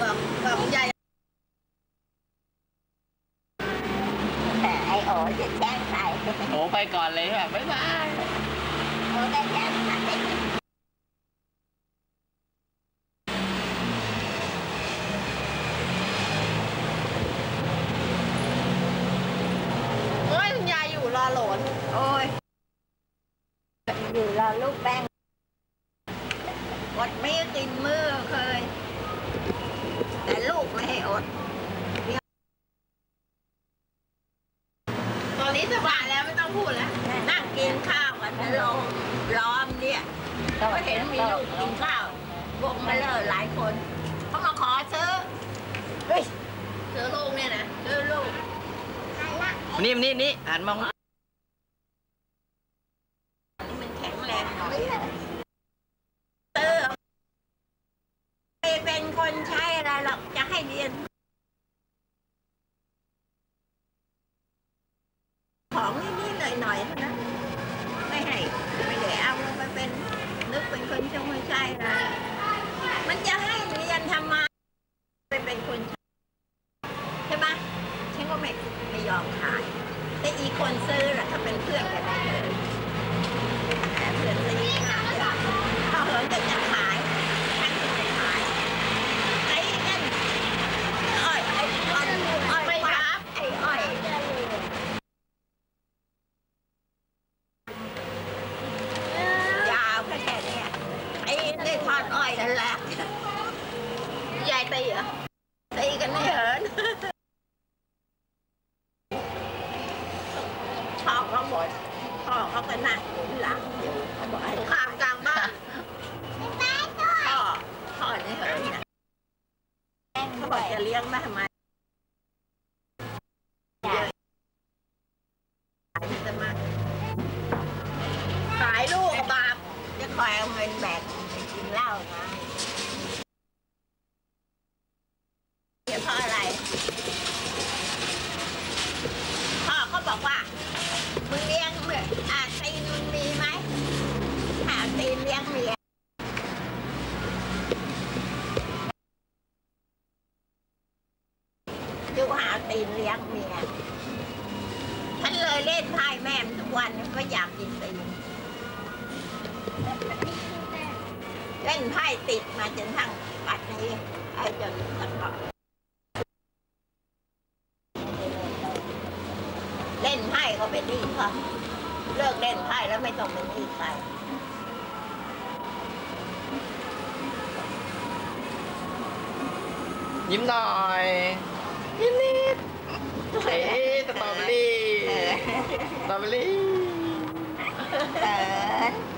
บอกคุณยายแต่ไอโอจะแจ้งไปโอ้ไปก่อนเลยแบบบ๊ายบายโอได้แจ้งไปโอ้ยคุณยายอยู่รอโหลนโอ้ยอยู่รอลูกแป้งอดไม่กินมื้อเคยแต่ลูกไม่ให้อดตอนนี้สบายแล้วไม่ต้องพูดแล้วนั่งกินข้าวกันลงล้อมเนี่ยก็เห็นมีลูกกินข้าววงมาเลยหลายคนเขามาขอซื้อเฮ้ยซื้อลูกเนี่ยนะซื้อลูกนี่อ่านมองนี่มันแข็งแรงหน่อยซื้อเป็นคนใช้อะไรหรอกจะให้เรียนของนี่หน่อยเท่านั้นไม่ให้ไม่ได้เอาไปเป็นนึกเป็นคนชงไม่ใช่นะมันจะให้เรียนทำไมเป็นคนใช่ไหมฉันก็ไม่ยอมขายแต่อีคนซื้อล่ะถ้าเป็นเพื่อนกันได้เลยแต่เพื่อนซื้อขายถ้าเหินจะขายฉันจะขายไอ้นั่นอ้อยไอ้อ้อยไม่รับไอ้อ้อยยาวแค่นี้ไอ้ได้ทอดอ้อยนั่นแหละยายตีเหรอตีกันไม่เหินพ่อเขาหมดพ่อเขาก็นั่งอยู่หลังอยู่เขาบอกให้ข้ามกลางบ้านพ่อนี่เหินนะเขาบอกจะเลี้ยงมาทำไมขายลูกบาปจะคอยเอาเงินแบกไปกินเหล้านะเพราะอะไรพ่อเขาบอกว่ามึงเลี้ยงตีนมึงมีไหมตีนเลี้ยงเมียดูหาตีนเลี้ยงเมียฉันเลยเล่นไพ่แม่ทุกวันก็อยากกินตีนเล่นไพ่ติดมาจนทั้งปัดนี้ไอ้จนตลอดเล่นไพ่ก็เป็นหนี้เขาเลิกเล่นไพ่แล้วไม่ต้องเป็นหนี้ใครยิ้มหน่อยยิ้มนิดเฮ้ยสตรอเบอรี่สตรอเบอรี่